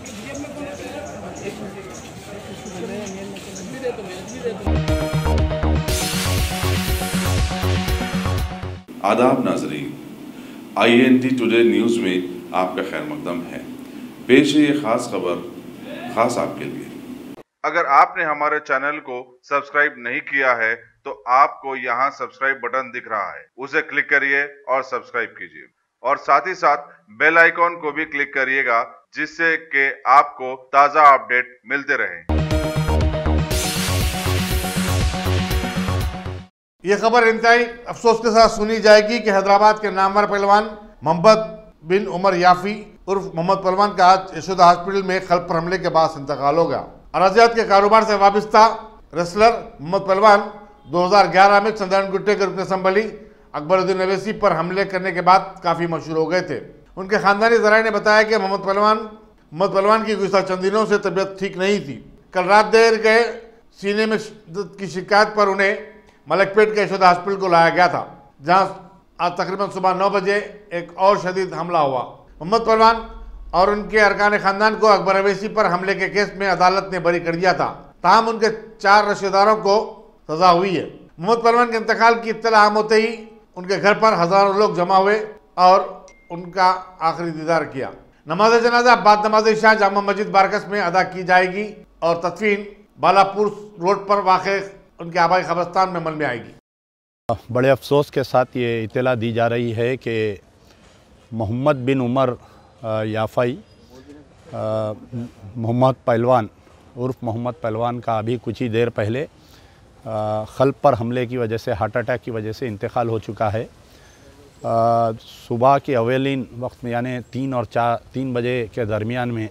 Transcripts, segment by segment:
आदाब नाजरीन, INT today news में आपका खैर मकदम है। पेश है ये खास खबर खास आपके लिए। अगर आपने हमारे चैनल को सब्सक्राइब नहीं किया है तो आपको यहाँ सब्सक्राइब बटन दिख रहा है, उसे क्लिक करिए और सब्सक्राइब कीजिए और साथ ही साथ बेल आइकॉन को भी क्लिक करिएगा, जिससे कि आपको ताज़ा अपडेट मिलते रहें। ये खबर इंतहाई अफसोस के साथ सुनी जाएगी कि हैदराबाद के नामवर पहलवान मोहम्मद बिन ओमर याफी उर्फ मोहम्मद पहलवान का आज यशोदा हॉस्पिटल में खल्प पर हमले के बाद इंतकाल हो गया। अराजियात के कारोबार से वाबस्ता रेसलर मोहम्मद पहलवान 2011 में चंद्रन गुट्टे के रूप में संभली अकबरुद्दीन अवैसी पर हमले करने के बाद काफ़ी मशहूर हो गए थे। उनके खानदानी ज़राए ने बताया कि मोहम्मद पहलवान की गुज़श्ता चंद दिनों से तबीयत ठीक नहीं थी। कल रात देर गए सीने में की शिकायत पर उन्हें मलकपेट के यशोदा हॉस्पिटल को लाया गया था, जहां आज तकरीबन सुबह 9 बजे एक और शदीद हमला हुआ। मोहम्मद पहलवान और उनके अरकान खानदान को अकबर अवैसी पर हमले के केस में अदालत ने बरी कर दिया था। ताहम उनके 4 रिश्तेदारों को सजा हुई है। मोहम्मद पहलवान के इंतकाल की इत्तला आम होते ही उनके घर पर हजारों लोग जमा हुए और उनका आखिरी दीदार किया। नमाज जनाजा बाद नमाज इशा जामा मस्जिद बारकस में अदा की जाएगी और तदफीन बालापुर रोड पर वाक़ उनके आबाई कब्रिस्तान में अमल में आएगी। बड़े अफसोस के साथ ये इत्तला दी जा रही है कि मोहम्मद बिन उमर याफ़ाई मोहम्मद पहलवान उर्फ मोहम्मद पहलवान का अभी कुछ ही देर पहले खल्प पर हमले की वजह से, हार्ट अटैक की वजह से इंतकाल हो चुका है। सुबह के अवेलिन वक्त में यानी 3 बजे के दरमियान में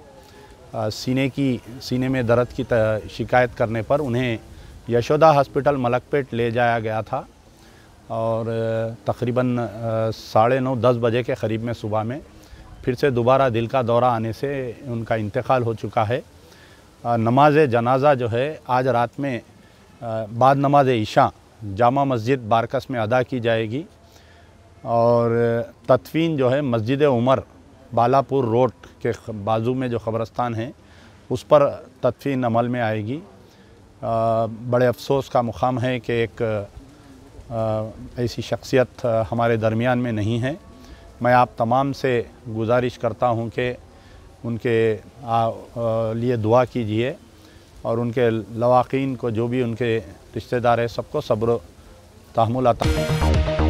सीने में दर्द की शिकायत करने पर उन्हें यशोदा हॉस्पिटल मलकपेट ले जाया गया था और तकरीबन 9:30-10 बजे के करीब में सुबह में फिर से दोबारा दिल का दौरा आने से उनका इंतकाल हो चुका है। नमाज जनाजा जो है आज रात में बाद नमाज इशा जामा मस्जिद बारकस में अदा की जाएगी और तदफीन जो है मस्जिद उमर बालापुर रोड के बाजू में जो कब्रिस्तान है उस पर तदफीन अमल में आएगी। बड़े अफसोस का मुकाम है कि एक ऐसी शख्सियत हमारे दरमियान में नहीं है। मैं आप तमाम से गुजारिश करता हूं कि उनके लिए दुआ कीजिए और उनके लवाकीन को, जो भी उनके रिश्तेदार हैं, सबको सब्र तहम्मुल अता।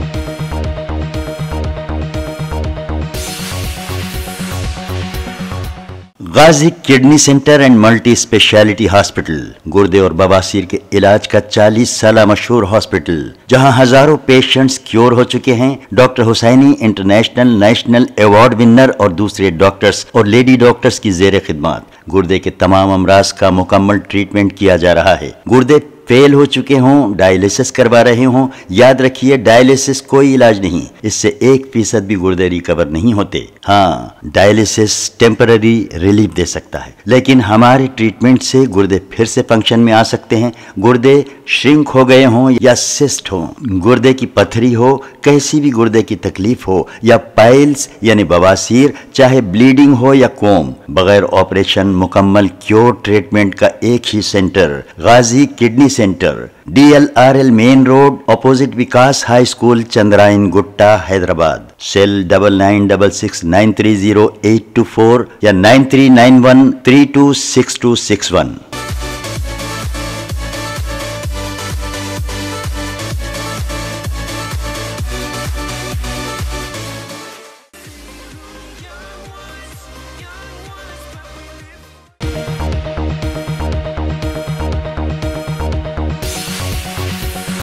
Ghazi kidney centre and multi speciality hospital गुर्दे और बवासीर के इलाज का 40 साल मशहूर हॉस्पिटल, जहां हजारों पेशेंट्स क्योर हो चुके हैं। Doctor Husaini international national award winner और दूसरे डॉक्टर्स और लेडी डॉक्टर्स की जेर खिदमत गुर्दे के तमाम अमराज का मुकम्मल ट्रीटमेंट किया जा रहा है। गुर्दे फेल हो चुके हों, डायलिसिस करवा रहे हों, याद रखिए डायलिसिस कोई इलाज नहीं, इससे 1% भी गुर्दे रिकवर नहीं होते। हाँ, डायलिसिस टेम्पररी रिलीफ दे सकता है, लेकिन हमारे ट्रीटमेंट से गुर्दे फिर से फंक्शन में आ सकते हैं। गुर्दे श्रिंक हो गए हों या सिस्ट हो, गुर्दे की पथरी हो, कैसी भी गुर्दे की तकलीफ हो या पाइल्स यानी बवासीर, चाहे ब्लीडिंग हो या कोम, बगैर ऑपरेशन मुकम्मल क्योर ट्रीटमेंट का एक ही centre, Ghazi kidney centre, DLRL main road opposite Vikas high school, Chandrayan Gutta, Hyderabad. Cell 9966930824 या 9391326261।